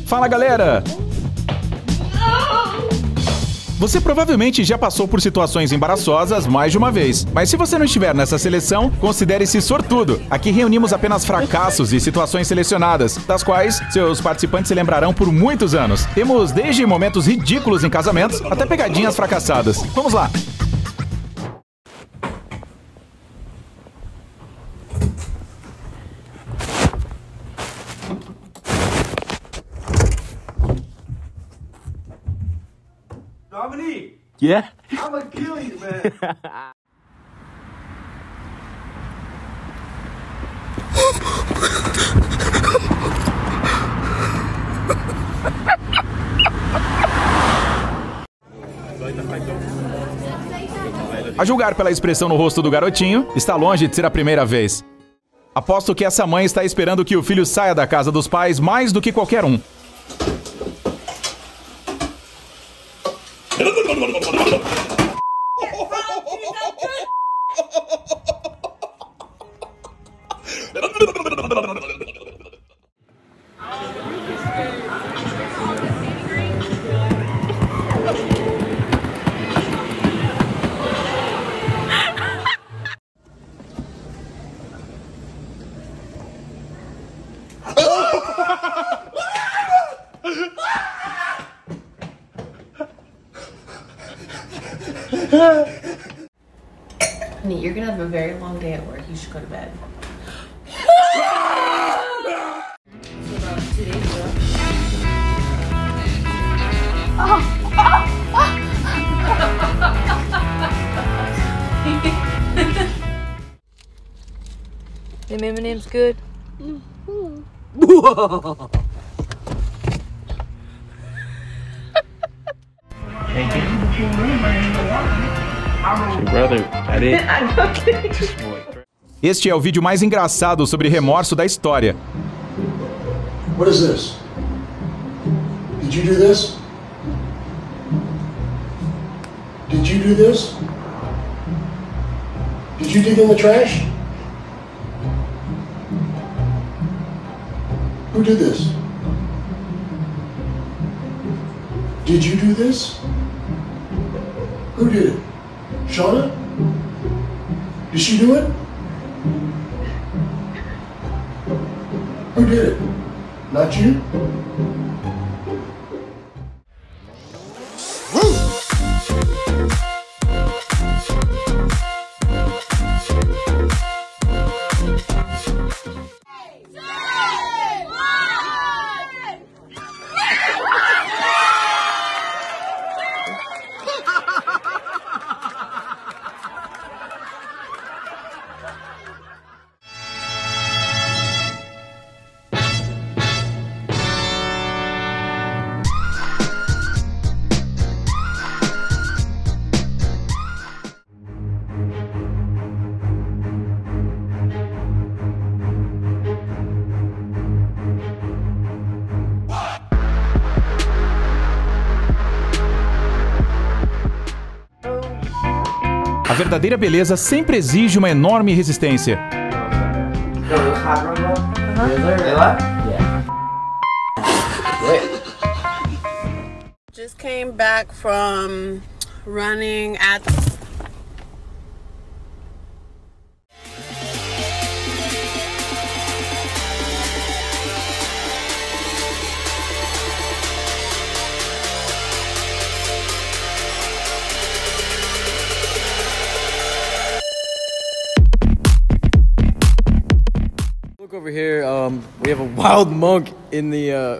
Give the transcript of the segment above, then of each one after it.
Fala, galera! Você provavelmente já passou por situações embaraçosas mais de uma vez, mas se você não estiver nessa seleção, considere-se sortudo. Aqui reunimos apenas fracassos e situações selecionadas, das quais seus participantes se lembrarão por muitos anos. Temos desde momentos ridículos em casamentos até pegadinhas fracassadas. Vamos lá! Dominique! Yeah? I'm gonna kill you, man. A julgar pela expressão no rosto do garotinho, está longe de ser a primeira vez. Aposto que essa mãe está esperando que o filho saia da casa dos pais mais do que qualquer um. Honey, you're gonna have a very long day at work. You should go to bed. About 2 days ago. Them M&M's good? Este é o vídeo mais engraçado sobre remorso da história. What is this? Did you do this? Did you do this? Did you dig in the trash? Who did this? Did you do this? Who did it? Shauna? Did she do it? Who did it? Not you? A verdadeira beleza sempre exige uma enorme resistência. Just came back from running at Look over here, we have a wild monk in the,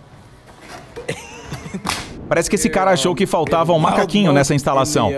Parece que esse cara achou que faltava um macaquinho nessa instalação.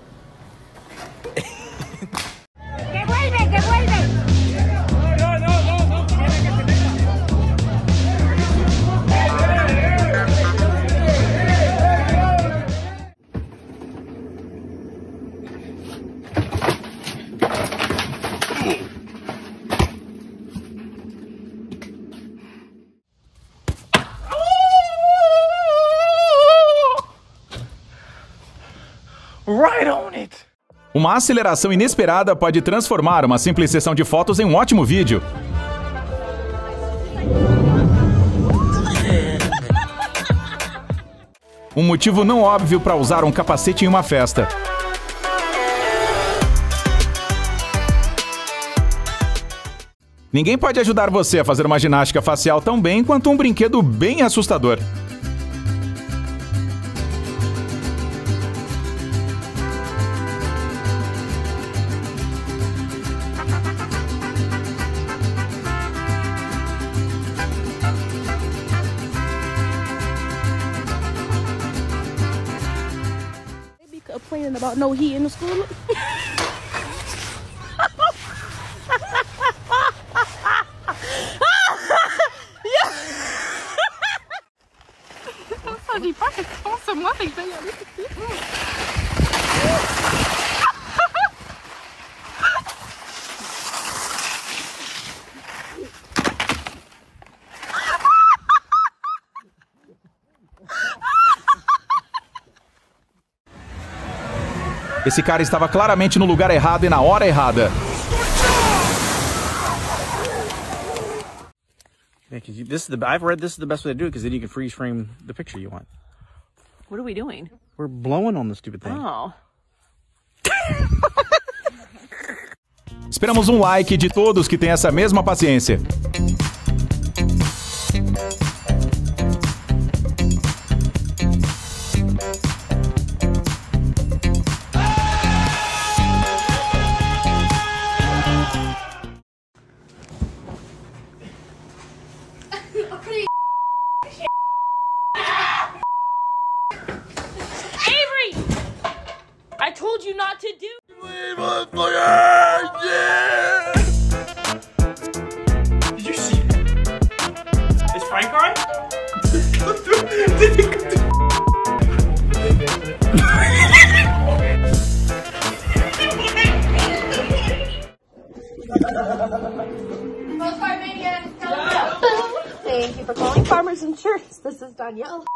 Right on it! Uma aceleração inesperada pode transformar uma simples sessão de fotos em um ótimo vídeo. Um motivo não óbvio para usar um capacete em uma festa. Ninguém pode ajudar você a fazer uma ginástica facial tão bem quanto um brinquedo bem assustador. Complaining about no heat in the school. Ça dit pas que tu penses à moi, fait que je vais y aller. Esse cara estava claramente no lugar errado e na hora errada. Yeah, I've read this is the best way to do it because then you can freeze frame the picture you want. What are we doing? We're blowing on the stupid thing. Oh. Esperamos um like de todos que têm essa mesma paciência. I told you not to do. Did you see it? Is Frank alright? Thank you for calling Farmers Insurance. This is Danielle.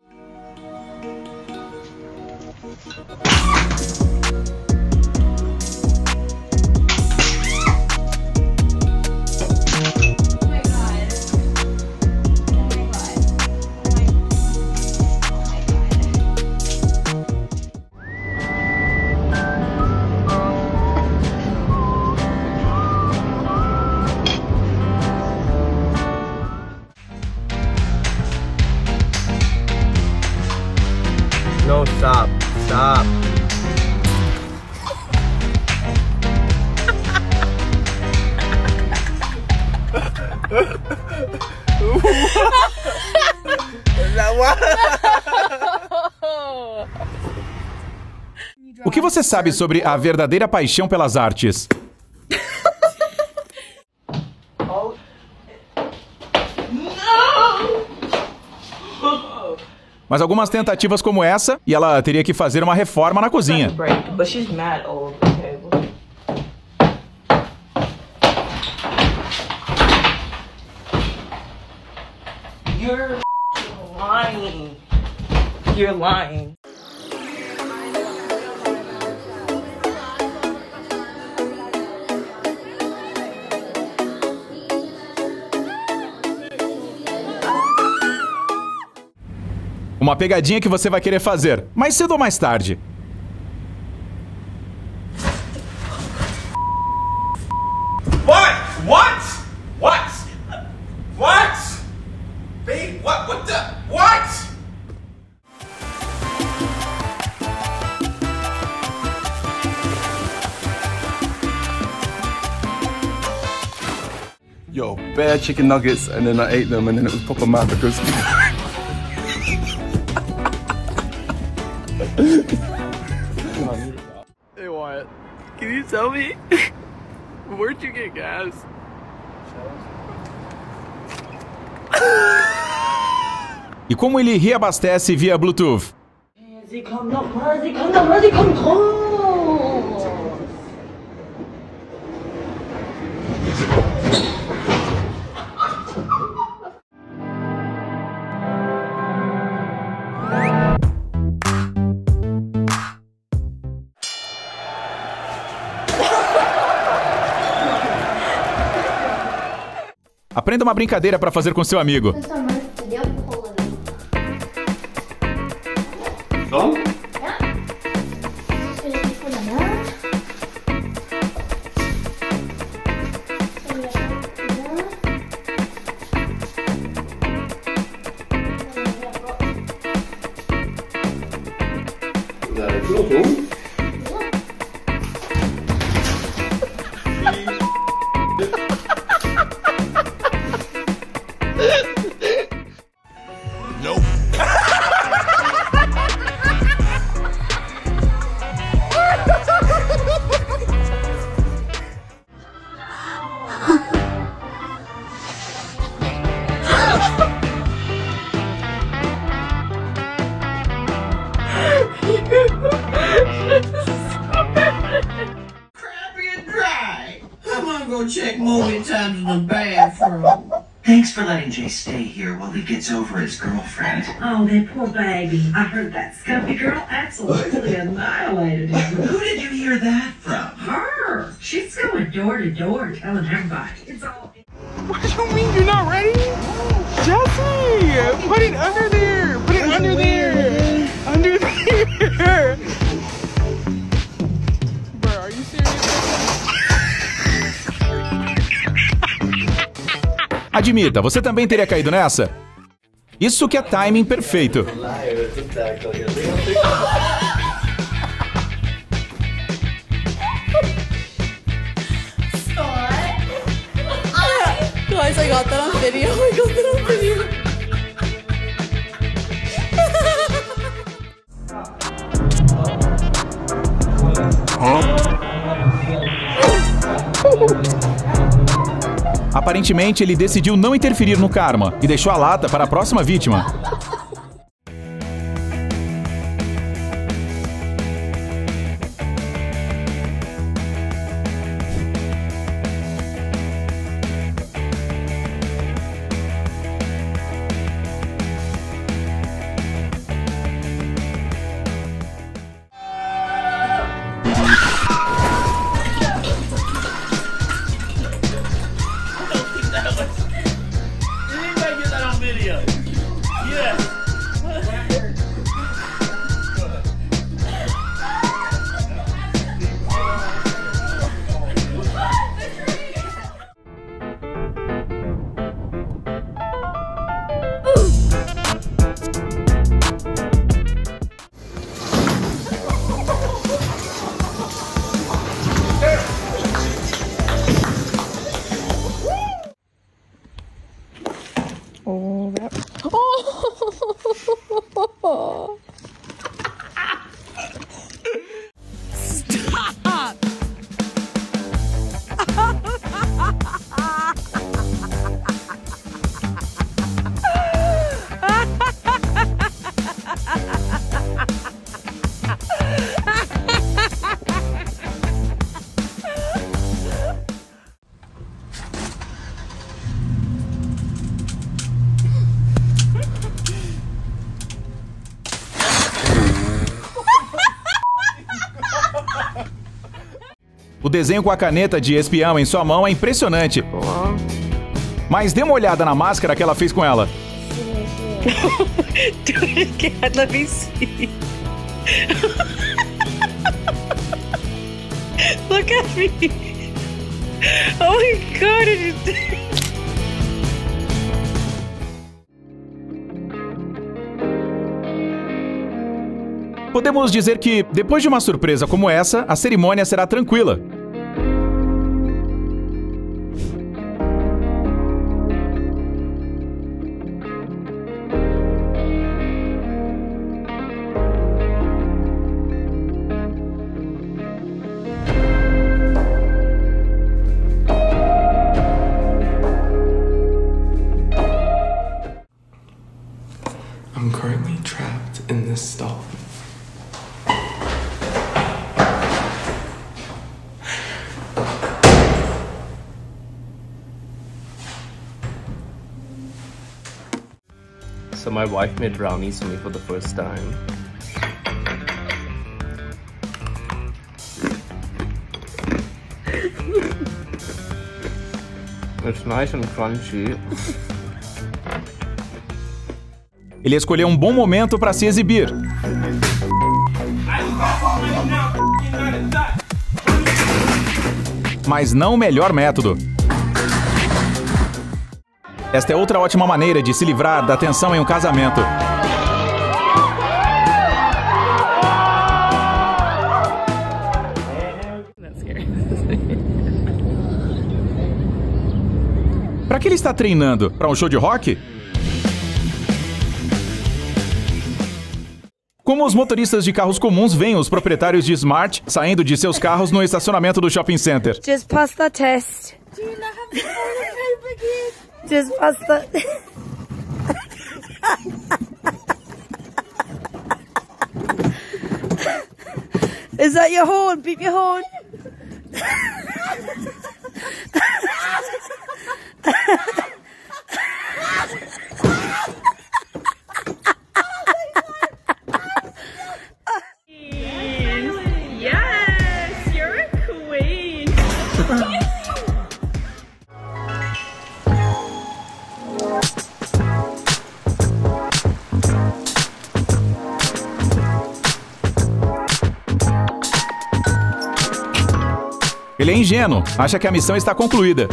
No, stop. Stop. O que você sabe sobre a verdadeira paixão pelas artes? Mas algumas tentativas como essa, e ela teria que fazer uma reforma na cozinha. But she's mad old. Okay. You're lying. You're lying. Uma pegadinha que você vai querer fazer, mais cedo ou mais tarde. What? What? What? What? Babe, what the? What? Yo, bare chicken nuggets, and then I ate them, and then it was proper mad because... Hey Wyatt, can you tell me where'd you get gas? E como ele reabastece via Bluetooth? Sie kommen nochmal, sie kommen nochmal, sie kommen groß. Aprenda uma brincadeira para fazer com seu amigo. Crappy and dry. I'm gonna go check movie times in the bathroom. Thanks for letting Jay stay here while he gets over his girlfriend. Oh, that poor baby. I heard that scuffy girl absolutely annihilated him. Who did you hear that from? Her. She's going door to door telling everybody. It's all... What do you mean you're not ready? Jesse! Put it under there! Put it under there! Under there! Bro, are you serious? Admita, você também teria caído nessa? Isso que é timing perfeito. Guys, I got that on video. I got that on video. Aparentemente, ele decidiu não interferir no karma e deixou a lata para a próxima vítima. Oh, that... Oh! Stop! O desenho com a caneta de espião em sua mão é impressionante. Mas dê uma olhada na máscara que ela fez com ela. Do it again, let me see. Look at me. Oh my god, it is... Podemos dizer que, depois de uma surpresa como essa, a cerimônia será tranquila. I'm currently trapped in this stall. So my wife made brownies for me for the first time. It's nice and crunchy. Ele escolheu um bom momento para se exibir. Mas não o melhor método. Esta é outra ótima maneira de se livrar da tensão em um casamento. Será que ele está treinando para um show de rock? Como os motoristas de carros comuns veem os proprietários de Smart saindo de seus carros no estacionamento do shopping center? Just pass the test. Do you not have the paper? Just pass the... Is that your horn? Beep your horn. Yes, you're a queen. Ele é ingênuo, acha que a missão está concluída.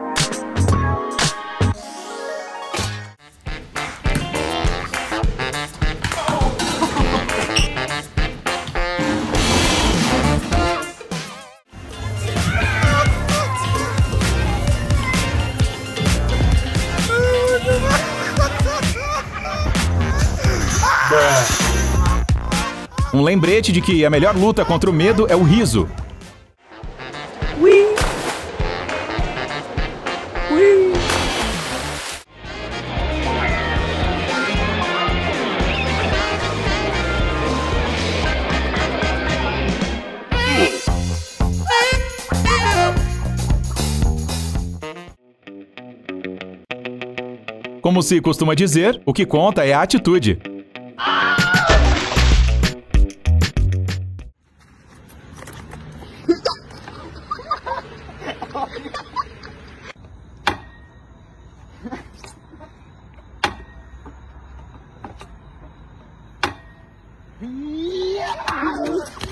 Um lembrete de que a melhor luta contra o medo é o riso. Como se costuma dizer, o que conta é a atitude. Yeah.